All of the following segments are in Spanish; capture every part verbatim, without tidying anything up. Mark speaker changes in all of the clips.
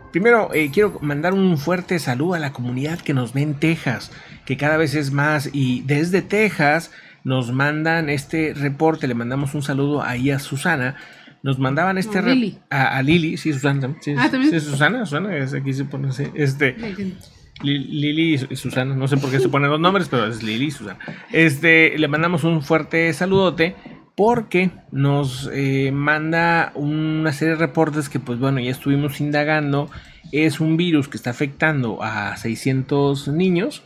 Speaker 1: primero eh, quiero mandar un fuerte saludo a la comunidad que nos ve en Texas, que cada vez es más, y desde Texas nos mandan este reporte. Le mandamos un saludo ahí a Susana. Nos mandaban este
Speaker 2: no, Lili.
Speaker 1: A, a Lili, sí, Susana, sí,
Speaker 2: ah, ¿también?
Speaker 1: sí, Susana, Susana, es, aquí se pone así, este, Lili y Susana, no sé por qué se ponen los nombres, pero es Lili y Susana. Este, le mandamos un fuerte saludote porque nos eh, manda una serie de reportes que, pues bueno, ya estuvimos indagando. Es un virus que está afectando a seiscientos niños,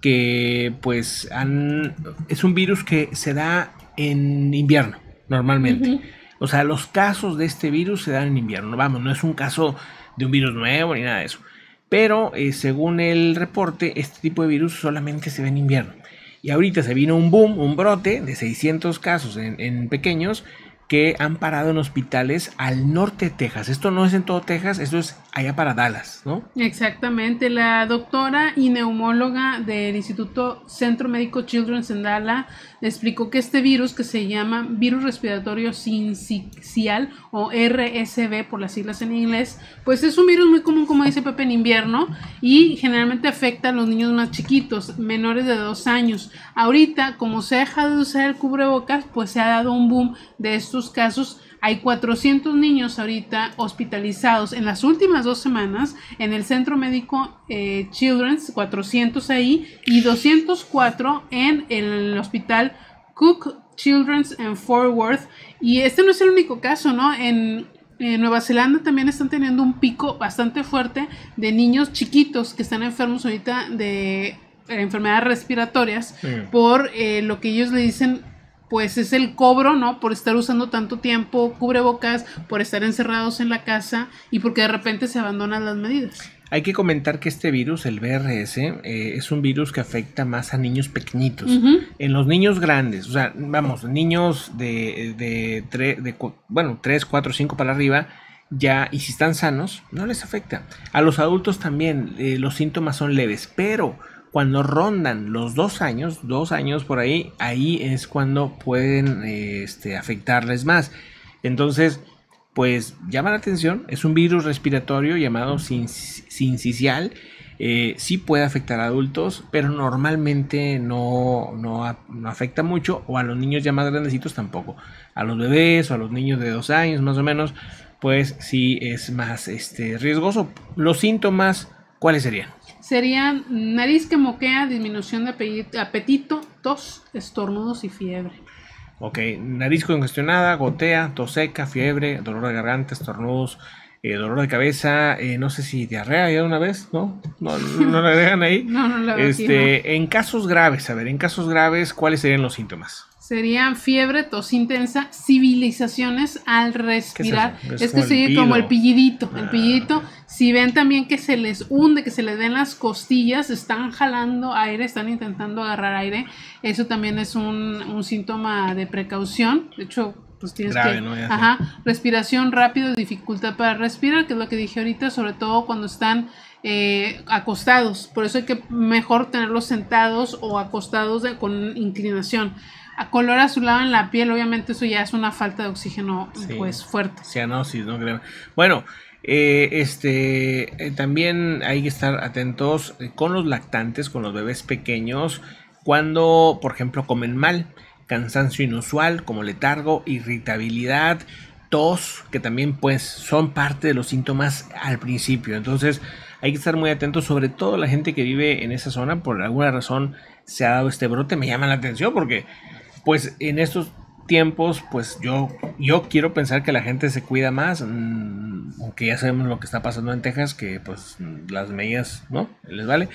Speaker 1: que pues han, es un virus que se da en invierno normalmente. Uh-huh. O sea, los casos de este virus se dan en invierno. Vamos, no es un caso de un virus nuevo ni nada de eso. Pero eh, según el reporte, este tipo de virus solamente se ve en invierno. Y ahorita se vino un boom, un brote de seiscientos casos en, en pequeños que han parado en hospitales al norte de Texas. Esto no es en todo Texas, esto es allá para Dallas, ¿no?
Speaker 2: Exactamente. La doctora y neumóloga del Instituto Centro Médico Children's en Dallas explicó que este virus, que se llama virus respiratorio sincicial o R S V por las siglas en inglés, pues es un virus muy común, como dice Pepe, en invierno, y generalmente afecta a los niños más chiquitos, menores de dos años. Ahorita, como se ha dejado de usar el cubrebocas, pues se ha dado un boom de estos casos. Hay cuatrocientos niños ahorita hospitalizados en las últimas dos semanas en el Centro Médico eh, Children's, cuatrocientos ahí, y doscientos cuatro en el hospital Cook Children's en Fort Worth. Y este no es el único caso, ¿no? En, en Nueva Zelanda también están teniendo un pico bastante fuerte de niños chiquitos que están enfermos ahorita de enfermedades respiratorias, sí, por eh, lo que ellos le dicen, pues es el cobro, ¿no? Por estar usando tanto tiempo cubrebocas, por estar encerrados en la casa y porque de repente se abandonan las medidas.
Speaker 1: Hay que comentar que este virus, el V R S, eh, es un virus que afecta más a niños pequeñitos. Uh-huh. En los niños grandes, o sea, vamos, niños de, de, de, de bueno, tres, cuatro, cinco para arriba, ya, y si están sanos, no les afecta. A los adultos también, eh, los síntomas son leves, pero cuando rondan los dos años, dos años por ahí, ahí es cuando pueden eh, este, afectarles más. Entonces, pues llama la atención. Es un virus respiratorio llamado sincicial. Eh, sí puede afectar a adultos, pero normalmente no, no, no afecta mucho, o a los niños ya más grandecitos tampoco. A los bebés o a los niños de dos años más o menos, pues sí es más este, riesgoso. Los síntomas, ¿cuáles serían?
Speaker 2: Serían nariz que moquea, disminución de apetito, tos, estornudos y fiebre.
Speaker 1: Ok, nariz congestionada, gotea, tos seca, fiebre, dolor de garganta, estornudos, eh, dolor de cabeza, eh, no sé si diarrea ya de una vez, ¿no? No, no, no la dejan ahí.
Speaker 2: no, no la veo
Speaker 1: este,
Speaker 2: aquí, no.
Speaker 1: En casos graves, a ver, en casos graves, ¿cuáles serían los síntomas?
Speaker 2: Serían fiebre, tos intensa, civilizaciones al respirar.
Speaker 1: ¿Qué es
Speaker 2: eso? Es, es que sigue como el pillidito. Ah. El pillidito, si ven también que se les hunde, que se les ven las costillas, están jalando aire, están intentando agarrar aire. Eso también es un, un síntoma de precaución. De hecho, pues tienes
Speaker 1: grave,
Speaker 2: que...
Speaker 1: ¿no?
Speaker 2: Ajá, respiración rápido, dificultad para respirar, que es lo que dije ahorita, sobre todo cuando están eh, acostados. Por eso hay que mejor tenerlos sentados o acostados de, con inclinación. A color azulado en la piel, obviamente eso ya es una falta de oxígeno, sí, pues fuerte.
Speaker 1: Cianosis, ¿no? Bueno, eh, este eh, también hay que estar atentos con los lactantes, con los bebés pequeños, cuando, por ejemplo, comen mal, cansancio inusual, como letargo, irritabilidad, tos, que también pues son parte de los síntomas al principio. Entonces hay que estar muy atentos, sobre todo la gente que vive en esa zona. Por alguna razón se ha dado este brote, me llama la atención porque pues en estos tiempos, pues yo, yo quiero pensar que la gente se cuida más, mmm, aunque ya sabemos lo que está pasando en Texas, que pues las medidas, ¿no? Les vale.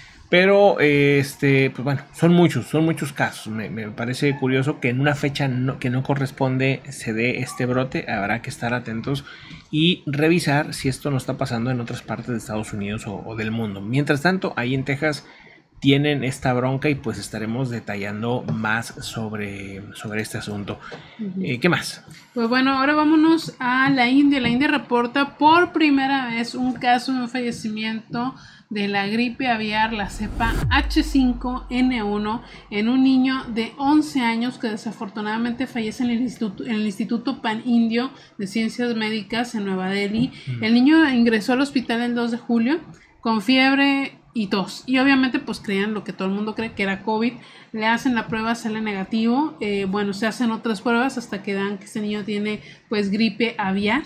Speaker 1: Pero, este, pues bueno, son muchos, son muchos casos. Me, me parece curioso que en una fecha no, que no corresponde se dé este brote. Habrá que estar atentos y revisar si esto no está pasando en otras partes de Estados Unidos o, o del mundo. Mientras tanto, ahí en Texas tienen esta bronca y pues estaremos detallando más sobre, sobre este asunto. Uh-huh. eh, ¿Qué más?
Speaker 2: Pues bueno, ahora vámonos a la India. La India reporta por primera vez un caso de un fallecimiento de la gripe aviar, la cepa H cinco N uno, en un niño de once años que desafortunadamente fallece en el Instituto, en el Instituto Pan Indio de Ciencias Médicas en Nueva Delhi. Uh-huh. El niño ingresó al hospital el dos de julio con fiebre y tos, y obviamente pues creían lo que todo el mundo cree, que era COVID. Le hacen la prueba, sale negativo. Eh, bueno, se hacen otras pruebas hasta que dan que este niño tiene pues gripe aviar.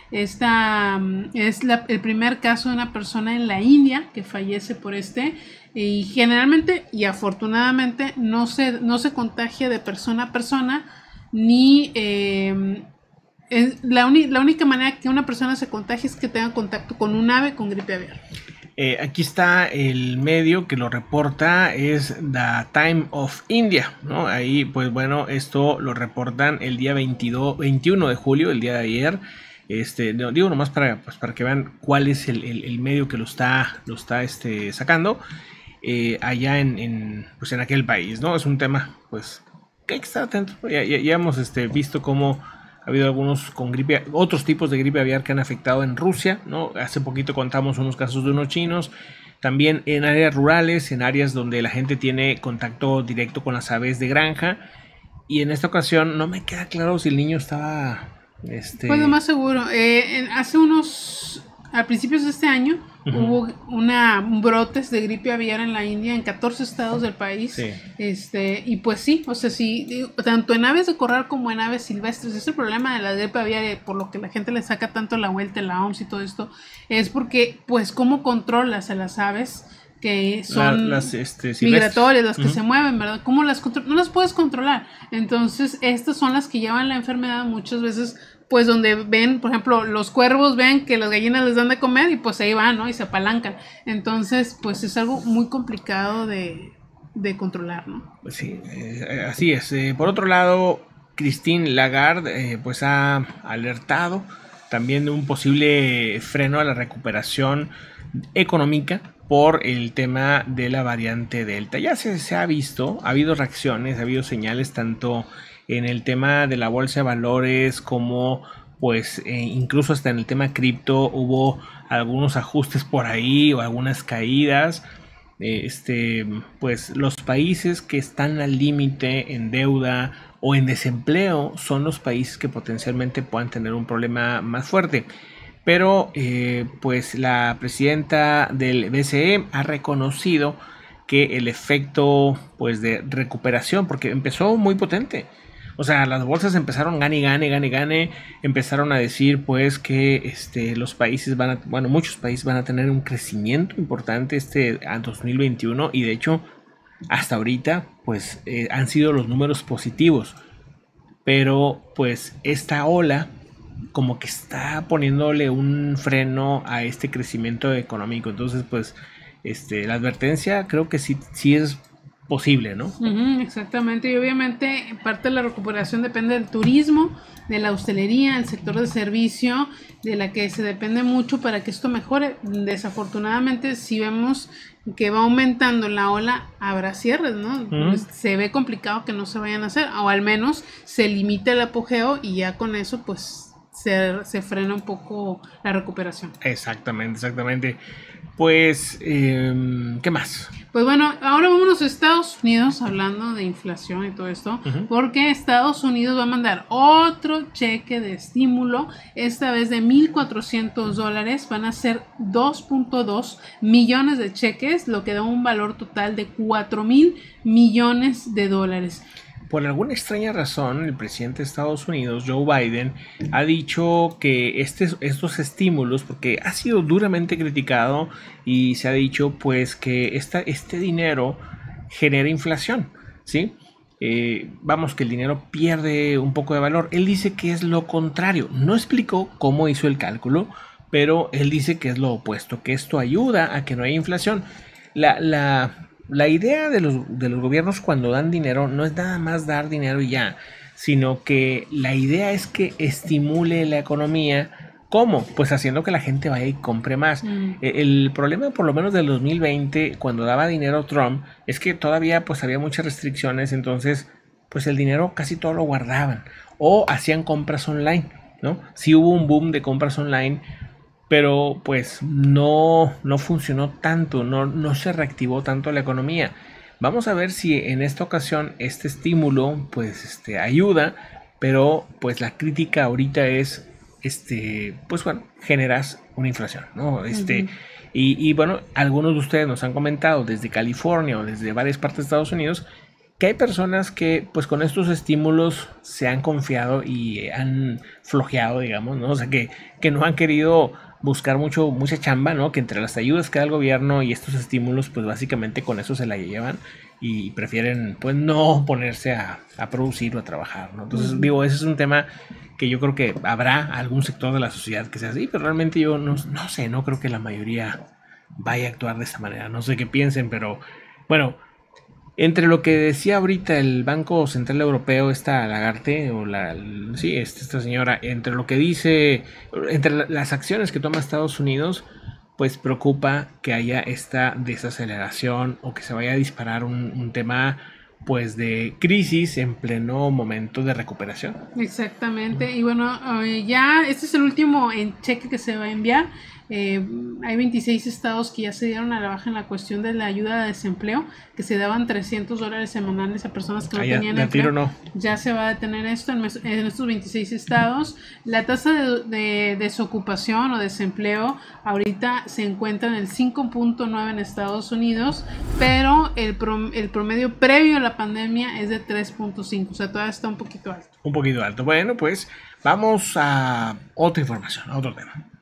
Speaker 2: Esta um, es la, el primer caso de una persona en la India que fallece por este, y generalmente y afortunadamente no se, no se contagia de persona a persona, ni eh, es la, uni, la única manera que una persona se contagie es que tenga contacto con un ave con gripe aviar.
Speaker 1: Eh, aquí está el medio que lo reporta, es The Time of India, ¿no? Ahí, pues bueno, esto lo reportan el día veintidós, veintiuno de julio, el día de ayer. Este, no, digo nomás para, pues, para que vean cuál es el, el, el medio que lo está, lo está este, sacando eh, allá en, en, pues en aquel país, ¿no? Es un tema, pues, que hay que estar atento. Ya, ya, ya hemos este, visto cómo ha habido algunos con gripe, otros tipos de gripe aviar que han afectado en Rusia, ¿no? Hace poquito contamos unos casos de unos chinos, también en áreas rurales, en áreas donde la gente tiene contacto directo con las aves de granja. Y en esta ocasión no me queda claro si el niño estaba... Este...
Speaker 2: Pues lo más seguro, eh, en, hace unos, a principios de este año, uh-huh. hubo una brotes de gripe aviar en la India, en catorce estados del país. Sí. Este, y pues sí, o sea, sí, tanto en aves de corral como en aves silvestres. Es el problema de la gripe aviar, por lo que la gente le saca tanto la vuelta en la O M S y todo esto, es porque, pues, ¿cómo controlas a las aves que son
Speaker 1: la, las, este,
Speaker 2: migratorias, las que uh-huh. se mueven, ¿verdad? ¿Cómo las controlas? No las puedes controlar. Entonces, estas son las que llevan la enfermedad muchas veces, pues donde ven, por ejemplo, los cuervos ven que las gallinas les dan de comer y pues ahí van, ¿no? Y se apalancan. Entonces, pues es algo muy complicado de, de controlar, ¿no?
Speaker 1: Pues sí, eh, así es. Eh, por otro lado, Christine Lagarde, eh, pues ha alertado también de un posible freno a la recuperación económica por el tema de la variante Delta. Ya se, se ha visto, ha habido reacciones, ha habido señales tanto en el tema de la bolsa de valores como pues eh, incluso hasta en el tema cripto hubo algunos ajustes por ahí o algunas caídas. Eh, este, pues los países que están al límite en deuda o en desempleo son los países que potencialmente puedan tener un problema más fuerte. Pero eh, pues la presidenta del B C E ha reconocido que el efecto pues de recuperación, porque empezó muy potente, o sea, las bolsas empezaron gane, gane, gane, gane, empezaron a decir pues que este, los países van a, bueno, muchos países van a tener un crecimiento importante este a dos mil veintiuno, y de hecho hasta ahorita pues eh, han sido los números positivos, pero pues esta ola como que está poniéndole un freno a este crecimiento económico. Entonces pues este, la advertencia creo que sí, sí es posible, ¿no?
Speaker 2: Uh-huh, exactamente, y obviamente parte de la recuperación depende del turismo, de la hostelería, el sector de servicio, de la que se depende mucho para que esto mejore. Desafortunadamente, si vemos que va aumentando la ola, habrá cierres, ¿no? Uh-huh. Pues se ve complicado que no se vayan a hacer, o al menos se limita el apogeo y ya con eso pues se, se frena un poco la recuperación.
Speaker 1: Exactamente, exactamente. Pues, eh, ¿qué más?
Speaker 2: Pues bueno, ahora vámonos a Estados Unidos, hablando de inflación y todo esto, uh-huh. porque Estados Unidos va a mandar otro cheque de estímulo, esta vez de mil cuatrocientos dólares, van a ser dos punto dos millones de cheques, lo que da un valor total de cuatro mil millones de dólares.
Speaker 1: Por alguna extraña razón, el presidente de Estados Unidos, Joe Biden, ha dicho que este, estos estímulos, porque ha sido duramente criticado y se ha dicho pues que esta, este dinero genera inflación, ¿sí? Eh, vamos, que el dinero pierde un poco de valor. Él dice que es lo contrario. No explicó cómo hizo el cálculo, pero él dice que es lo opuesto, que esto ayuda a que no haya inflación. La... la La idea de los, de los gobiernos cuando dan dinero no es nada más dar dinero y ya, sino que la idea es que estimule la economía ¿Cómo? Pues haciendo que la gente vaya y compre más. Mm. El problema, por lo menos del dos mil veinte, cuando daba dinero Trump, es que todavía pues había muchas restricciones, entonces pues el dinero casi todo lo guardaban o hacían compras online, ¿no? Sí hubo un boom de compras online, pero pues no, no funcionó tanto, no, no se reactivó tanto la economía. Vamos a ver si en esta ocasión este estímulo pues este, ayuda, pero pues la crítica ahorita es, este, pues bueno, generas una inflación, ¿no? Este, uh-huh. y, y bueno, algunos de ustedes nos han comentado desde California o desde varias partes de Estados Unidos que hay personas que pues con estos estímulos se han confiado y han flojeado, digamos, ¿no? O sea, que, que no han querido buscar mucho, mucha chamba, ¿no? Que entre las ayudas que da el gobierno y estos estímulos, pues básicamente con eso se la llevan y prefieren, pues, no ponerse a, a producir o a trabajar, ¿no? Entonces, uh-huh. digo, ese es un tema que yo creo que habrá algún sector de la sociedad que sea así, pero realmente yo no, no sé, no creo que la mayoría vaya a actuar de esta manera. No sé qué piensen, pero bueno, entre lo que decía ahorita el Banco Central Europeo, esta Lagarde, o la, sí, esta señora, entre lo que dice, entre las acciones que toma Estados Unidos, pues preocupa que haya esta desaceleración o que se vaya a disparar un, un tema pues de crisis en pleno momento de recuperación.
Speaker 2: Exactamente, y bueno, ya este es el último en cheque que se va a enviar. Eh, hay veintiséis estados que ya se dieron a la baja en la cuestión de la ayuda de desempleo, que se daban trescientos dólares semanales a personas que no ah, ya, tenían empleo. No. Ya se va a detener esto en, mes, en estos veintiséis estados. La tasa de, de desocupación o desempleo ahorita se encuentra en el cinco punto nueve en Estados Unidos, pero el, prom, el promedio previo a la pandemia es de tres punto cinco, o sea, todavía está un poquito alto.
Speaker 1: Un poquito alto. Bueno, pues vamos a otra información, a otro tema.